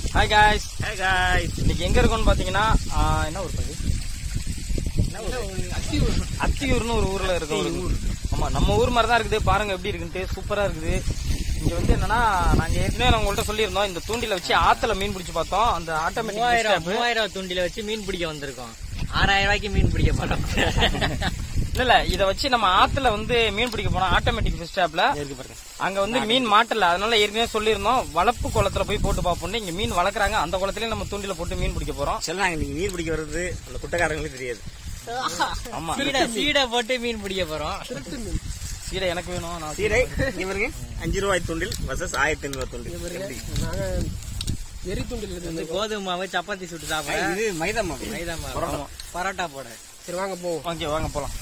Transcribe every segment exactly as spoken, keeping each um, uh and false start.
Hi guys. Hi guys. இன்னைக்கு எங்க இருக்கோம்னு பாத்தீங்கன்னா என்ன ஊர் பாரு? அத்தியூர். அத்தியூர்னு ஒரு ஊர்ல இருக்க ஒரு ஊர். ஆமா, நம்ம ஊர் மாதிரி தான் இருக்குது. பாருங்க எப்படி இருக்குன்னு, சூப்பரா இருக்குது. இங்க வந்து என்னன்னா, நாங்க ஏற்கனவே உங்கள்ட்ட சொல்லியிருந்தோம், இந்த தூண்டில வச்சு ஆத்துல மீன் பிடிச்சு பார்த்தோம். அந்த ஆட்டோமேட்டிக் மூவாயிரம் தூண்டில வச்சு மீன் பிடிக்க வந்திருக்கோம். ஆறாயிரம் ரூபாய்க்கு மீன் பிடிக்க போனோம். இல்ல இல்ல இத வச்சு நம்ம ஆத்துல வந்து மீன் பிடிக்க போனோம். ஆட்டோமேட்டிக் ஃபிஷ் ட்ராப்ல அங்க வந்து மீன் மாட்டல, அதனால ஏற்கனவே சொல்லியிருந்தோம் வளர்ப்பு குளத்துல போய் போட்டு பாப்போம். இங்க மீன் வளர்க்குறாங்க, அந்த குளத்திலேயே நம்ம தூண்டில போட்டு மீன் பிடிக்க போறோம். சரி, நாங்க நீங்க மீன் பிடிக்க வர்றது அந்த குட்டக்காரங்களுக்கு தெரியாது. ஆமா, சீடை போட்டு மீன் பிடிக்க போறோம். சீடை எனக்கு வேணும். சீடை இவருங்க அஞ்சு ரூபாய் தூண்டில் வர்சஸ் ஆயிரத்தி ஐநூறு தூண்டில். வெறி தூண்டில் வந்து கோதுமை மாவு சப்பாத்தி சுட்டு சாப்பிட, இது மைதா மாவு. மைதா மாவு பரோட்டா போட. சரி வாங்க போவோம். ஓகே வாங்க போலாம்.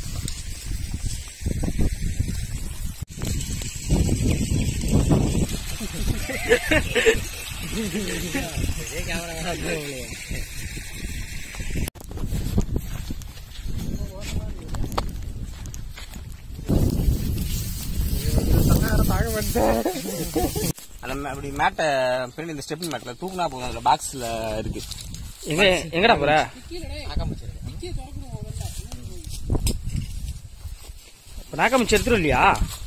அப்படி மேட்டை இந்த ஸ்டெப் மேட்ல தூக்குனா போதும், அதுல பாக்ஸ்ல இருக்கு. எங்க எங்கடா போற? நாக்கமிச்சு எடுத்துரும் இல்லையா?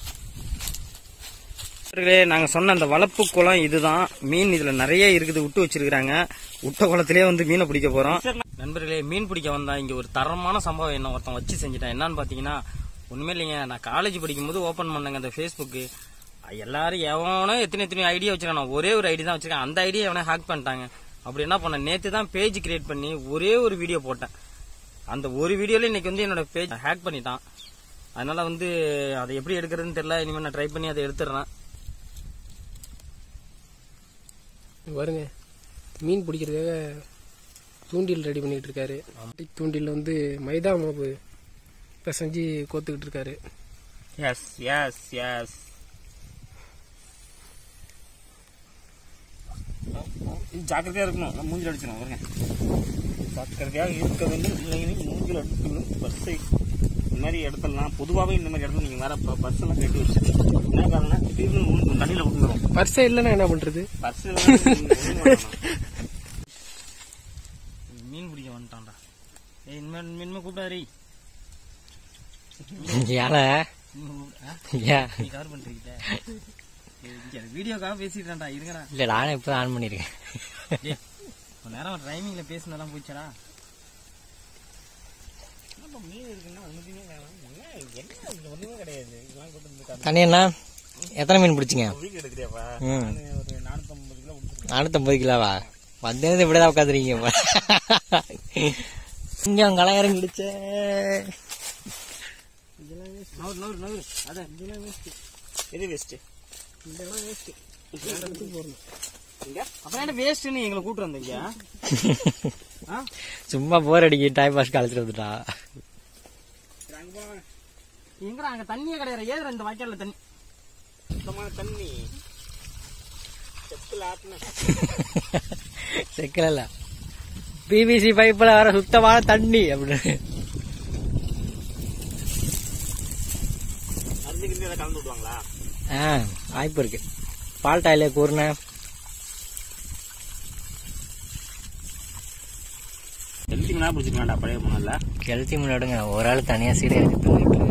நாங்க சொன்ன அந்த வளர்ப்பு குளம் இதுதான். மீன் இதுல நிறைய இருக்குது, விட்டு வச்சிருக்காங்க. விட்ட குளத்திலேயே வந்து மீனை பிடிக்க போறோம். நண்பர்களே, மீன் பிடிக்க வந்தா இங்க ஒரு தரமான சம்பவம் என்ன ஒருத்தன் வச்சு செஞ்சுட்டான். என்னன்னு பாத்தீங்கன்னா, ஒண்ணுமே இல்லைங்க, நான் காலேஜ் படிக்கும் போது ஓபன் பண்ணேங்க அந்த பேஸ்புக். எல்லாரும் எவனோ எத்தனை எத்தனை ஐடியா வச்சிருக்கான், ஒரே ஒரு ஐடி தான் வச்சிருக்கேன். அந்த ஐடியா எவனே ஹேக் பண்ணிட்டாங்க. அப்படி என்ன பண்ண, நேத்து தான் பேஜ் கிரியேட் பண்ணி ஒரே ஒரு வீடியோ போட்டேன். அந்த ஒரு வீடியோல இன்னைக்கு வந்து என்னோட பேஜ் ஹேக் பண்ணிட்டான். அதனால வந்து அதை எப்படி எடுக்கிறதுன்னு தெரியல. இனிமேல் நான் ட்ரை பண்ணி அதை எடுத்துடுறேன். பாருங்க, மீன் பிடிக்கிறதுக்காக தூண்டில் ரெடி பண்ணிட்டு இருக்காரு. தூண்டில் வந்து மைதா மாவு பிசைஞ்சு கோத்துக்கிட்டு இருக்காரு. எஸ் எஸ் எஸ் ஜாக்கிரதையா இருக்கணும், மூஞ்சில் அடிச்சிடும். வருங்க, ஜாக்கிரதையாக இருக்க வேண்டும். இல்லைங்க மூஞ்சில் அடிக்கணும். பஸ்ஸை இந்த மாதிரி இடத்துலாம் பொதுவாகவே இந்த மாதிரி இடத்துல நீங்க வேற பர்ஸ் எல்லாம் கட்டி வச்சு என்ன காரணம், திடீர்னு தண்ணியில விட்டுரும். பர்ஸை இல்லைன்னா என்ன பண்றது? பர்ஸ் மீன் பிடிக்க வந்துட்டான்டா. ஏய், இனிமேல் மீன் கூப்பிடாரு. கவர் பண்றீங்க வீடியோக்காக பேசிட்டான்டா. இருங்கடா. இல்ல, நானே இப்ப ஆன் பண்ணிருக்கேன். நேரம் டைமிங்ல பேசினதெல்லாம் போயிச்சடா. தண்ணி என்ன எத்தனை மீன் பிடிச்சிங்க? நானூத்தம்பது கிலோவா? வந்தது இப்படிதான் உட்காந்துருக்கீங்க. இங்க கலையரம் கிடிச்ச எங்களை கூட்டு வந்தீங்க. சும்மா போர் அடிக்கி டைம் பாஸ் கழிச்சிட்டு வந்துட்டா. எங்கடா அங்க தண்ணியே கிடையாது. ஏது இந்த வாய்க்கால தண்ணி தண்ணி செக்கல இல்ல, பிவிசி பைப்ல வர சுத்தமான தண்ணி அப்படின்னு கலந்து விடுவாங்களா? ஆஹ் வாய்ப்பு இருக்கு. பால் டாயில கூறின கெளுத்தி மீனா பிடிச்சிக்கலாம்டா. பழைய போனல கெளுத்தி மீன் எடுங்க. ஒரு ஆள் தனியா சீடை எடுத்து தூங்கிட்டு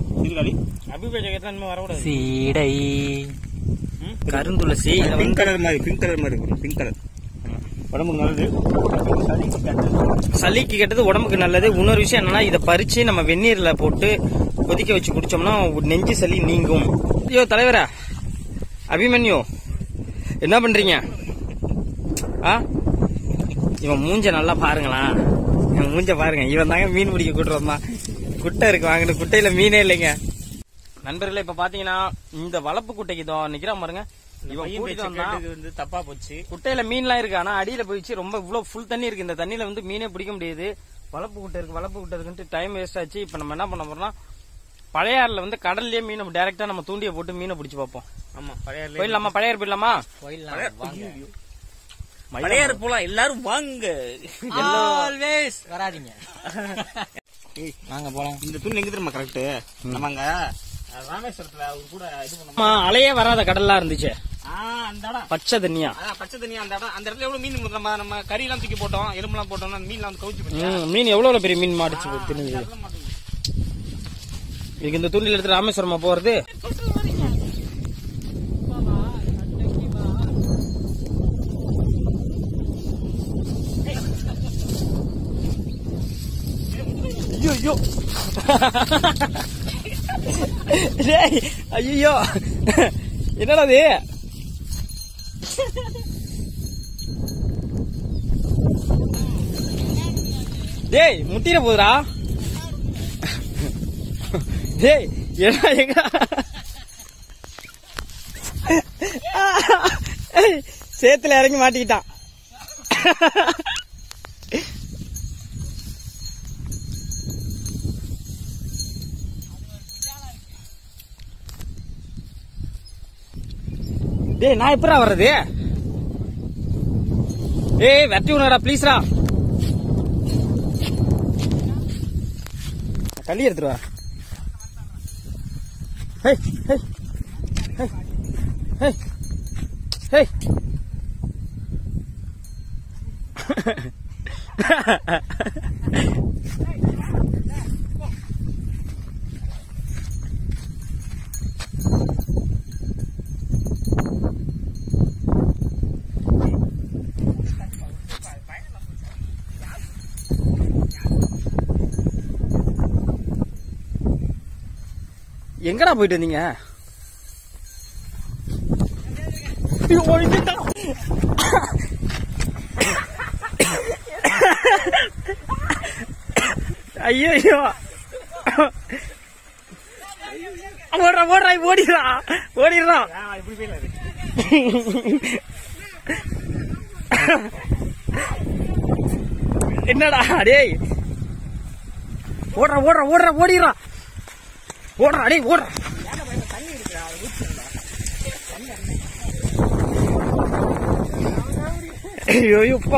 சீடை கருந்துளசி பிங்க் கலர் மாதிரி பிங்க் கலர் மாதிரி பிங்க் கலர் உடம்புக்கு நல்லது. சளிக்கு கெட்டது, உடம்புக்கு நல்லது. இன்னொரு விஷயம் என்னன்னா, இதை பறிச்சு நம்ம வெந்நீர்ல போட்டு கொதிக்க வச்சு குடிச்சோம்னா நெஞ்சு சளி நீங்கும். ஐயோ தலைவரா அபிமன்யு, என்ன பண்றீங்க? ஆ, இவன் மூஞ்ச நல்லா பாருங்களா. இவன் மூஞ்ச பாருங்க. இவன் தாங்க மீன் பிடிக்க கூட்டு வந்தான். குட்டை இருக்கு வாங்கின குட்டையில மீனே இல்லைங்க. நண்பர்களே, இப்ப பாத்தீங்கன்னா இந்த வளர்ப்பு குட்டைக்கு தான் நிக்கிறான் பாருங்க. வந்து தப்பா போச்சு. குட்டையில மீன்லாம் இருக்கு, ஆனா அடியில போயிடுச்சு. ரொம்ப இவ்வளவு ஃபுல் தண்ணி இருக்கு. இந்த தண்ணியில வந்து மீனே பிடிக்க முடியாது. வளர்ப்பு குட்டை இருக்கு, வளர்ப்பு குட்டை இருக்குன்ட்டு டைம் வேஸ்ட் ஆச்சு. இப்ப நம்ம என்ன பண்ண போறோம்னா, பழையாறுல வந்து கடல்லயே மீனை டைரக்டா நம்ம தூண்டிய போட்டு மீனை பிடிச்சு பார்ப்போம். ஆமா, பழையாறு போயிடலாமா? பழையாறு போயிடலாமா? பழையாறு போலாம். எல்லாரும் வாங்க, வராதிங்க. வாங்க போலாம். இந்த தூண் எங்க தெரியுமா கரெக்ட்? நம்ம அங்க ராமேஸ்வரத்துல அவர் கூட இது பண்ண ஆமா, அலையே வராத கடல்லாம் இருந்துச்சு. அந்த இடம் பச்சை தண்ணியா. அதான் பச்சை தண்ணி. அந்த இடம் அந்த இடத்துல எவ்வளவு மீன் நம்ம நம்ம கறி எல்லாம் தூக்கி போட்டோம், எலும்பெல்லாம் போட்டோம்னா மீன் எல்லாம் வந்து கவுச்சு போச்சு. ம், மீன் எவ்வளவு பெரிய மீன் மாடிச்சு தின்னு. இதுக்கு இந்த தூண்டில் எடுத்து ராமேஸ்வரமா போறது. ஐயோ ஐயோ என்னடா அது? டேய் முட்டிர போதுரா. டேய் என்ன எங்க சேத்துல இறங்கி மாட்டிக்கிட்டான். டேய் நான் எப்படா வர்றது? ஏய் வெட்டி விடுடா ப்ளீஸ்ரா. தள்ளி எடுத்துருவா. ஹே ஹே ஹே ஹே எங்கடா போயிட்டு வந்தீங்க? ஐயோ ஓடுறா ஓடுறா ஓடிடுறா ஓடிடுறா. என்னடா டேய் ஓடுறா ஓடுறா ஓடுறா ஓடிடுறா ஓடுறா டேய் ஓடுறா. ஐயோப்பா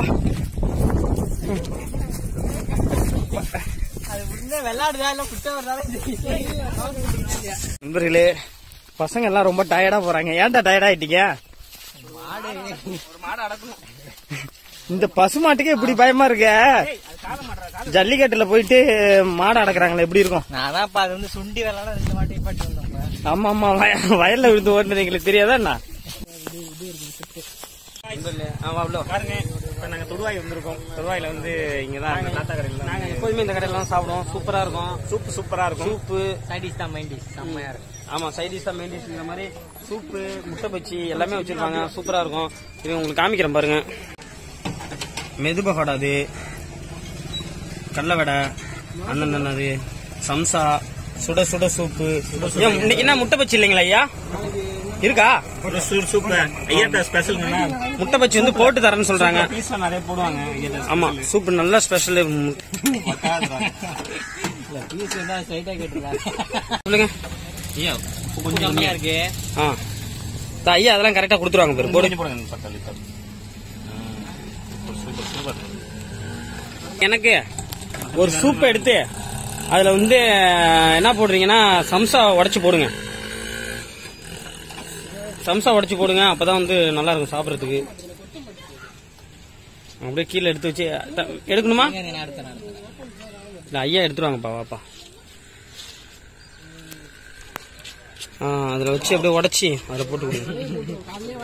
நண்பர்களே, பசங்க எல்லாம் ரொம்ப டயர்டா போறாங்க. ஏன்டா டயர்டா ஆயிட்டீங்க? இந்த பசு மாட்டுக்கு எப்படி பயமா இருக்க? ஜல்லிக்கட்டுல போயிட்டு மாடு அடக்குறாங்களே எப்படி இருக்கும்? அது வந்து சுண்டி விளையாட ரெண்டு மாட்டி பாட்டு வந்தோம். ஆமா ஆமா வயல்ல விழுந்து ஓடுனது எங்களுக்கு தெரியாதா என்ன? பாருங்க, இப்ப நாங்க தொடுவாய் வந்திருக்கோம். தொடுவாயில வந்து இங்கதான் தாத்தா கடையில நாங்க எப்போதுமே இந்த கடையில சாப்பிடுவோம். சூப்பரா இருக்கும். சூப்பு சூப்பரா இருக்கும். சூப்பு சைடிஷ் தான் மைண்டிஷ் செம்மையா இருக்கும். ஆமா சைடிஷ் தான் மெயின்டிஷ். இந்த மாதிரி சூப்பு முட்டை பச்சி எல்லாமே வச்சிருப்பாங்க. சூப்பரா இருக்கும். இது உங்களுக்கு காமிக்கிறேன் பாருங்க. மெது பகோடா, அது கடலை வடை, அண்ணன் அது சம்சா, சுட சுட சூப்பு. இன்னைக்கு என்ன முட்டை பச்சி இல்லைங்களா ஐயா? இருக்கா ஸ்பெஷல் முட்டை பச்சி வந்து போட்டு தரேன்னு சொல்றாங்க. நிறைய போடுவாங்க. ஆமா சூப்பு நல்ல ஸ்பெஷல். சொல்லுங்க ஐயா, கொஞ்சம் கம்மியா இருக்கு. ஆ ஐயா அதெல்லாம் கரெக்டா கொடுத்துருவாங்க பேரு. போடுங்க போடுங்க. எனக்கு ஒரு சூப் எடுத்து அதுல வந்து என்ன போடுறீங்கன்னா சம்சா உடைச்சு போடுங்க. சம்சா உடைச்சு போடுங்க, அப்பதான் வந்து நல்லா இருக்கும் சாப்பிடறதுக்கு. அப்படியே கீழே எடுத்து வச்சு எடுக்கணுமா? இல்ல ஐயா எடுத்துருவாங்கப்பா. வாப்பா. ஆ அதுல வச்சு அப்படியே உடைச்சி அதுல போட்டு கொடுங்க.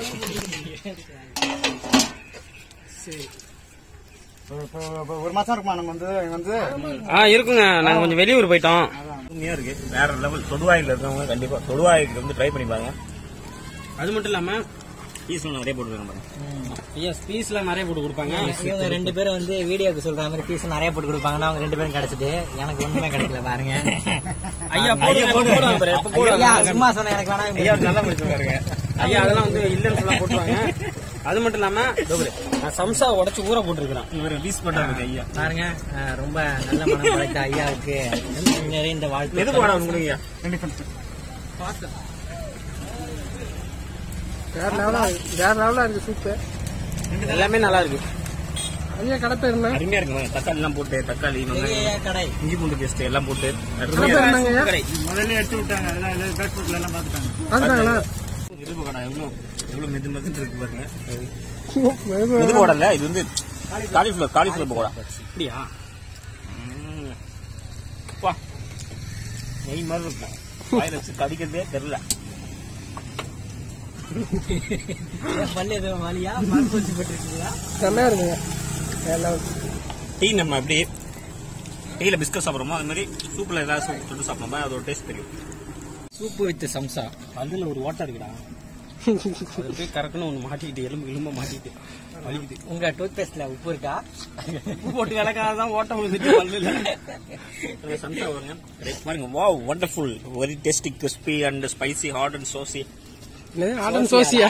ஒரு மாசம் இருக்குமா நம்ம வந்து வந்து ஆ இருக்குங்க. நாங்க கொஞ்சம் வெளியூர் போயிட்டோம். இருக்கு. வேற லெவல். தொடுவாயில இருக்கவங்க கண்டிப்பா தொடுவாய்க்கு வந்து ட்ரை பண்ணி பாருங்க. அது மட்டும் இல்லாம பீஸ் நிறைய போட்டுருக்காங்க. ஐயா பீஸ்ல நிறைய போட்டு கொடுப்பாங்க. இவங்க ரெண்டு பேரும் வந்து வீடியோக்கு சொல்ற மாதிரி பீஸ் நிறைய போட்டு கொடுப்பாங்கன்னா அவங்க ரெண்டு பேரும் கிடைச்சிட்டு எனக்கு ஒண்ணுமே கிடைக்கல பாருங்க. ஐயா போடுவாங்க. சும்மா சொன்ன எனக்கு வேணா. ஐயா நல்லா முடிச்சுருக்காருங்க. ஐயா அதெல்லாம் வந்து இல்லன்னு சொல்ல போட்டுருவாங்க. அது மட்டும் இல்லாம நான் சம்சா உடைச்சு ஊற போட்டுருக்கிறேன். இவரு பீஸ் போட்டாங்க ஐயா. பாருங்க, ரொம்ப நல்ல மனம் படைத்த ஐயாவுக்கு நிறைய இந்த வாழ்க்கை. எது போட கொடுங்க. வேற லெவலா வேற லெவலா இருக்கு சூப்பு. எல்லாமே நல்லா இருக்கு. ஐயா கடை பேர் என்ன? அருமையா இருக்கு. தக்காளி எல்லாம் போட்டு தக்காளி கடை இஞ்சி பூண்டு பேஸ்ட் எல்லாம் போட்டு கடை பேர் என்னங்க? கடை முதல்ல எடுத்து விட்டாங்க. அதெல்லாம் பேஸ்புக்ல எல்லாம் பாத்துட்டாங்க. பாத்துட்டாங்களா? இரும்பு கடை எவ்வளவு எவ்வளவு மெது மெதுன்னு இருக்கு பாருங்க. இது போடல, இது வந்து காலிஃபிளவர் காலிஃபிளவர் போடா. அப்படியா? வா நெய் மாதிரி இருக்கும். வாயில வச்சு கடிக்கிறதே தெரியல. பல்லு எதுவும் வலியா மருந்து வச்சு போட்டுருக்கீங்களா? செம்மையா இருக்குங்க. டீ நம்ம அப்படியே டீல பிஸ்கட் சாப்பிட்றோமோ அது மாதிரி சூப்ல ஏதாவது சூப் தொட்டு சாப்பிடணும். அதோட டேஸ்ட் தெரியும். சூப்பு வித் சம்சா. பல்லுல ஒரு ஓட்டை இருக்குடா. அது போய் கறக்குன்னு ஒண்ணு மாட்டிக்கிட்டு எலும்பு எலும்ப மாட்டிக்கிட்டு வலிக்குது. உங்க டூத் பேஸ்ட்ல உப்பு இருக்கா? உப்பு போட்டு விளக்காதான் ஓட்டை விழுந்துட்டு பல்லுல. சம்சா வருங்க. பாருங்க. Wow wonderful. Very tasty crispy and spicy hot and saucy. ஆடன் சோசியா?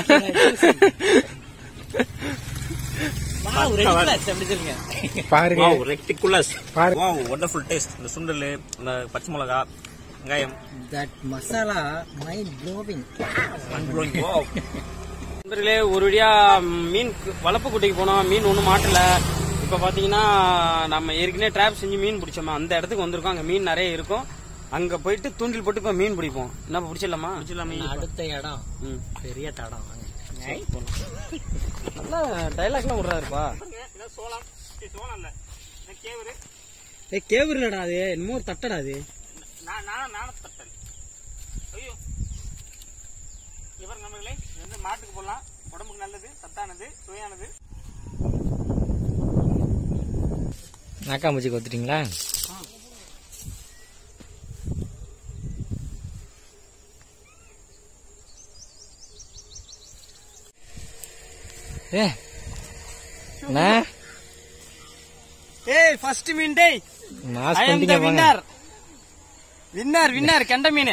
பாருங்க. Wow ridiculous. Wow wonderful taste. இந்த சுண்டல், இந்த பச்சை மிளகா, வெங்காயம். That masala mind blowing. Wow. நண்பர்களே, ஒரு வழியா மீன் வளர்ப்பு குட்டைக்கு போனோம். மீன் ஒன்றும் மாட்டல. இப்ப பாத்தீங்கன்னா நம்ம ஏற்கனவே டிராப் செஞ்சு மீன் பிடிச்சோமா அந்த இடத்துக்கு வந்திருக்கோம். அங்க மீன் நிறைய இருக்கும். அங்க போயிட்டு தூண்டில் போட்டு இப்ப மீன் பிடிப்போம். என்ன பிடிச்சிடலாமா? பிடிச்சிடலாமே. அடுத்த இடம் பெரிய தடம். நல்லா டைலாக்லாம் விடுறாருப்பா. சோளம் சோளம் இல்ல கேவரு. ஏ கேவருலடா, அது என்னமோ ஒரு தட்டடா. அது தட்டல். ஐயோ இவர் நம்மளே வந்து மாட்டுக்கு போடலாம். உடம்புக்கு நல்லது, சத்தானது, சுவையானது. நாக்காம்பூச்சி கொத்துட்டீங்களா? ஏ ஏய் ஃபர்ஸ்ட் மீன் டேய். மாஸ் ஐ அம் தி பண்ணிட்டீங்க பாருங்க. வின்னர். வின்னர் வின்னர் கெண்ட மீன்.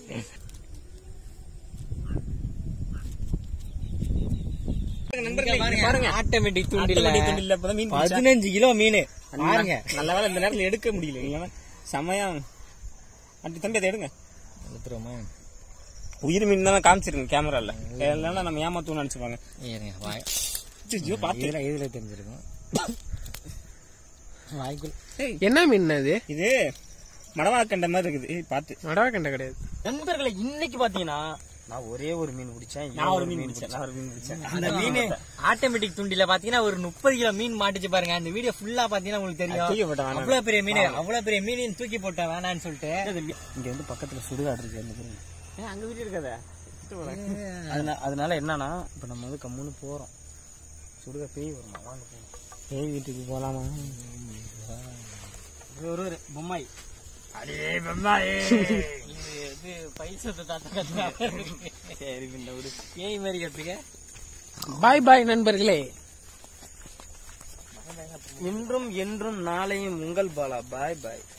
பாருங்க ஆட்டோமேட்டிக் தூண்டில்ல மீன் பதினஞ்சு கிலோ மீன் பாருங்க. நல்ல வேலை இந்த நேரத்துல எடுக்க முடியல. இல்லைன்னா செமையா அப்படி தம்பி அதை எடுங்க. எடுத்துருவோமா? உயிர் மீன் தான் காமிச்சிருங்க கேமரால. இல்லைன்னா நம்ம ஏமாத்தூன்னு நினைச்சுப்பாங்க. இதுல தெரிஞ்சிருக்கும். என்ன மீன் அது? இது மடவாக்கண்ட மாதிரி இருக்குது. பாத்து மடவாக்கண்ட கிடையாது நண்பர்களை. இன்னைக்கு பாத்தீங்கன்னா நான் ஒரே ஒரு மீன் பிடிச்சேன். நான் ஒரு மீன் பிடிச்சேன். நான் ஒரு மீன் பிடிச்சேன். அந்த மீன் ஆட்டோமேட்டிக் தூண்டில பாத்தீங்கன்னா ஒரு முப்பது கிலோ மீன் மாட்டுச்சு பாருங்க. அந்த வீடியோ ஃபுல்லா பாத்தீங்கன்னா உங்களுக்கு தெரியும். அவ்வளவு பெரிய மீன் அவ்வளவு பெரிய மீன் தூக்கி போட்ட வேணான்னு சொல்லிட்டு இங்க வந்து பக்கத்துல சுடுகாடு இருக்கு. அங்க வீடு இருக்காத. அதனால என்னன்னா இப்ப நம்ம வந்து கம்முன்னு போறோம். சுடுக பேய் வருமா? வாங்க போறோம். பேய் வீட்டுக்கு போலாமா? ஒரு ஒரு பொம்மாய். அடே பொம்மாய். இது பைசத்தை தாத்தா கத்துறா. சரி இந்த ஒரு பேய் மாதிரி கத்துக்க. பாய் பாய் நண்பர்களே. இன்றும் என்றும் நாளையும் உங்கள் பாலா. பாய் பாய்.